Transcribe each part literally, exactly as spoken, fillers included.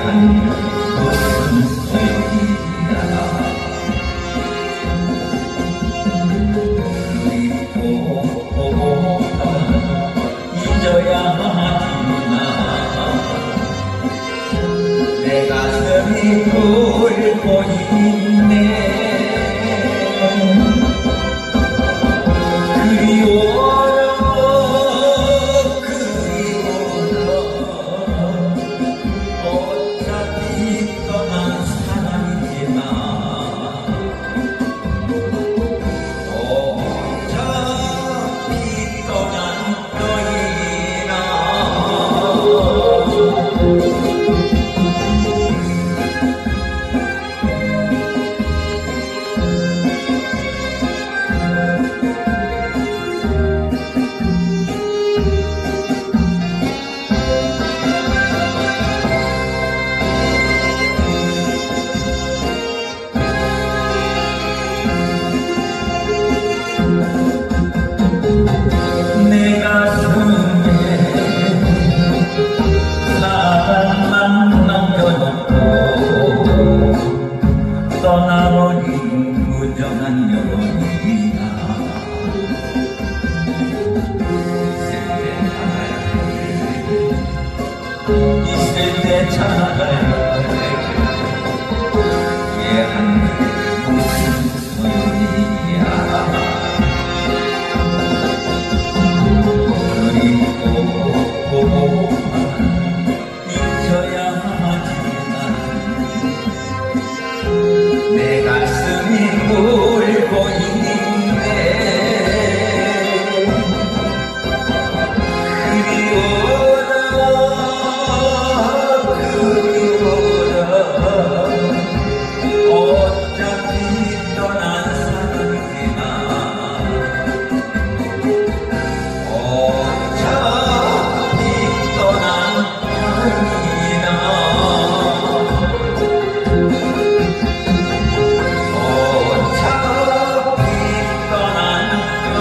한들 무슨 소용이야. 그리고 잊어야 하지만 내 가슴이 울고 있네. 그리워라 그리워라 어차피 떠난 사람이지만 어차피 떠난 너희라. 내 가슴에 사랑만 남겨놓고 떠나버린 무정한 여인아. 있을 때 찾아갈 얘한테 무슨 소용이야. 잊어야 하지만 내 가슴이 울고 있네. 그리워라 그리워라 어차피 떠난 사람이지만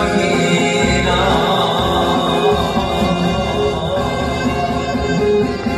아